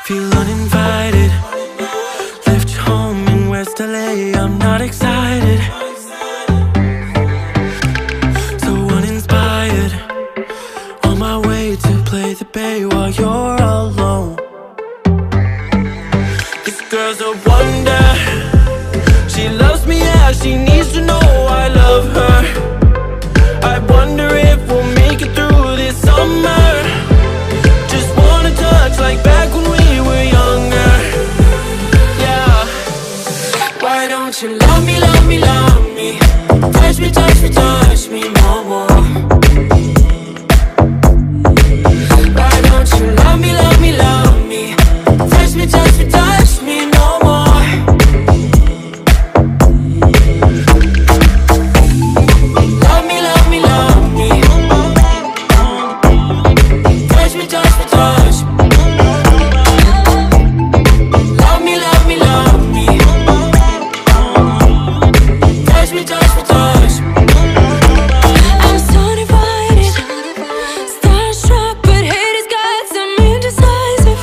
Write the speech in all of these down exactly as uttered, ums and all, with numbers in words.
Feel uninvited. Left you home in West L A. I'm not excited, so uninspired. On my way to play the bay while you're alone. This girl's a wonder. She loves me, yeah, she needs to know I love her. I wonder if we'll make it through this summer. Just wanna touch like back when we were younger. Yeah. Why don't you love me, love me, love me? Touch me, touch me, touch me no more. Why don't you love me, love me, love me? Touch me, touch me, touch me no more. Love me, love me, love me. Touch me, touch me, touch me. Love me, love me, love me. Touch me, touch me, touch me. I'm so divided, starstruck, but hate has got some indecisive.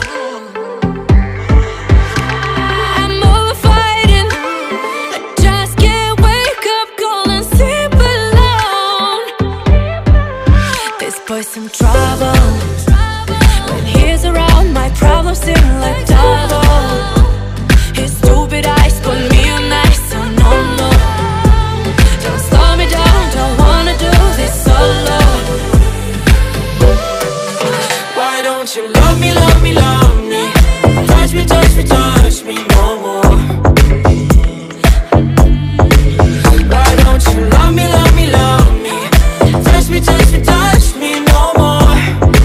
I'm over fighting, I just can't wake up cold and sleep alone. This boy's some trouble. When he's around, my problems seem like double. His stupid eyes put me on ice, so no, no. Don't slow me down, don't wanna do this solo. Why don't you love me, love me, love me? Touch me, touch me, touch me no more. Why don't you love me, love me, love me? Touch me, touch me, touch me no more.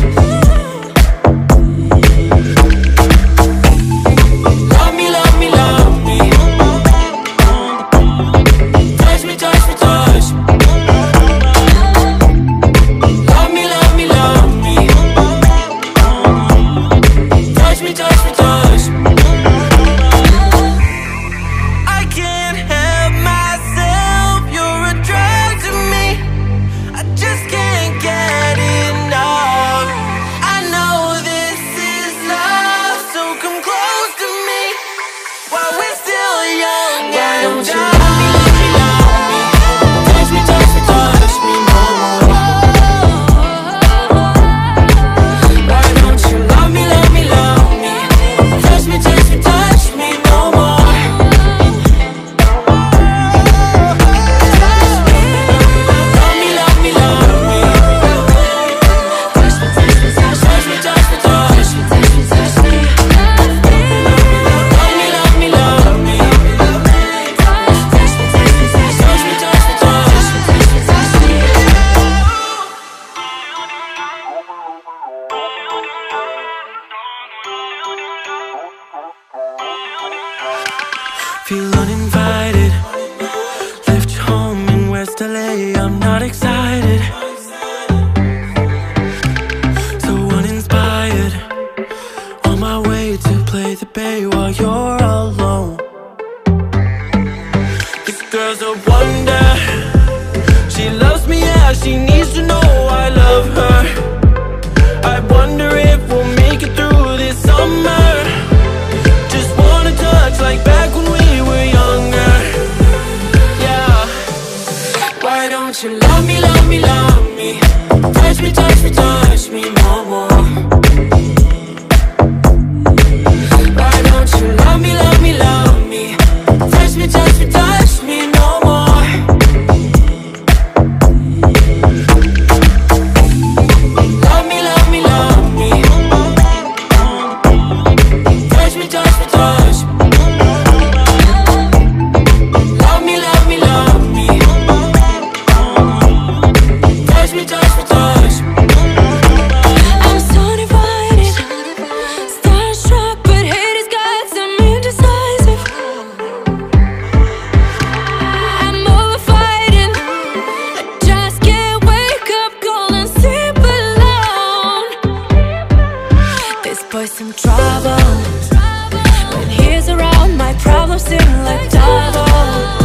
Love me, love me, love me. Touch me, touch me, touch me. Love me, love me, love me. Touch me, touch me, touch me. I can't help myself, you're a drug to me. I just can't get enough. I know this is love, so come close to me while we're still young. Why don't you love me, love me, love me? Touch me, touch me, touch me no more. Why don't you love me, love me, love me? Touch me, touch me, touch me no more. Love me, love me, love me. Touch me, touch me, touch me, touch me, touch me, touch me, touch me. Love me, love me, love me. Touch me, touch me, touch me, touch me, touch me, touch me, touch me, touch me. Feel uninvited. Left you home in West L A. I'm not excited, so uninspired. On my way to play the bay while you're alone. This girl's a wonder. She loves me, yeah, she needs to know I love her. I wonder if we'll make it through this summer. Just wanna touch like back when we were younger. Yeah. Why don't you love me, love me, love me? Touch me, touch me, touch me no more. Why don't you love me, love me, love me? Touch me, touch me, touch me no more. Love me, love me, love me. Touch me, touch me, touch me. Love me, love me, love me. Touch me, touch me, touch me. I'm so divided, starstruck, but hate has got some indecisive. I'm over fighting, I just can't wake up cold and sleep alone. This boy's some trouble. When he's around, my problems seem like double.